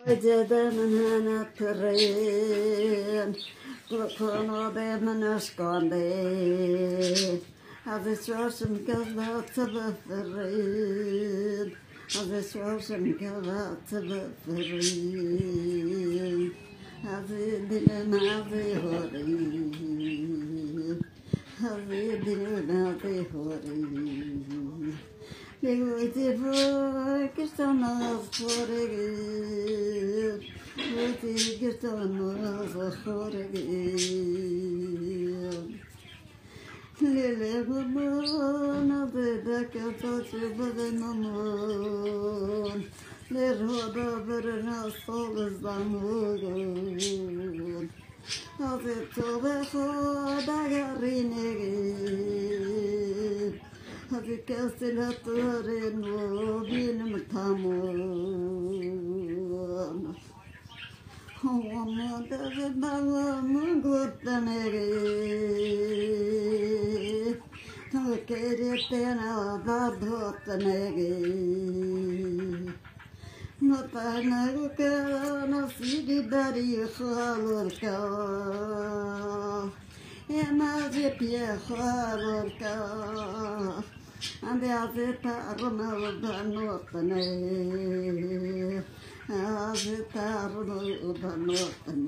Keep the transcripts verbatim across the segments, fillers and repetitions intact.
جدا من هنا الترين كونوا من أشقاندين هذا شوش مكذا تبثرين هذا شوش مكذا تبثرين هذه دين هذه هورين هذه دين هذه هورين Beauty for Kistana for a gift. Beauty Kistana for a gift. Lily woman of the deck of touch of the moon. Let her over and our soul is the moon. Of it over for the Havikastilataren bin Matamun. Homo the Balam Gurtaneri. Havikaritana Badhotaneri. Notanaruka, no Sidi Dari Halurka. Emazipia Halurka. And the other parallel of the Northern, as the parallel of the Northern.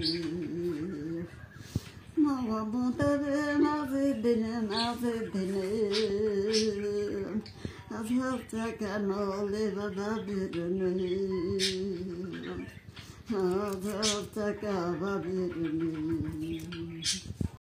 No one better than as it didn't, as it didn't. As helped I can all live above it. As helped I can above it.